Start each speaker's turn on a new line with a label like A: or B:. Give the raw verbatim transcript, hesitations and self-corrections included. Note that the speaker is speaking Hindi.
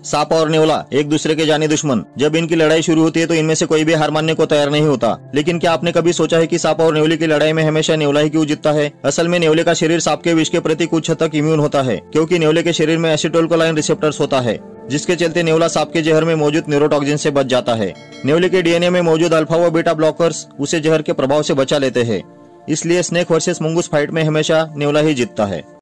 A: सांप और नेवला एक दूसरे के जाने दुश्मन। जब इनकी लड़ाई शुरू होती है तो इनमें से कोई भी हार मानने को तैयार नहीं होता। लेकिन क्या आपने कभी सोचा है कि सांप और नेवले की लड़ाई में हमेशा नेवला ही क्यों जीतता है? असल में नेवले का शरीर सांप के विष के प्रति कुछ हद तक इम्यून होता है, क्योंकि नेवले के शरीर में एसिटाइलकोलाइन रिसेप्टर्स होता है, जिसके चलते नेवला सांप के जहर में मौजूद न्यूरोटॉक्सिन से बच जाता है। नेवले के डीएनए में मौजूद अल्फा व बीटा ब्लॉकर्स उसे जहर के प्रभाव से बचा लेते हैं। इसलिए स्नेक वर्सेस मुंगूस फाइट में हमेशा नेवला ही जीतता है।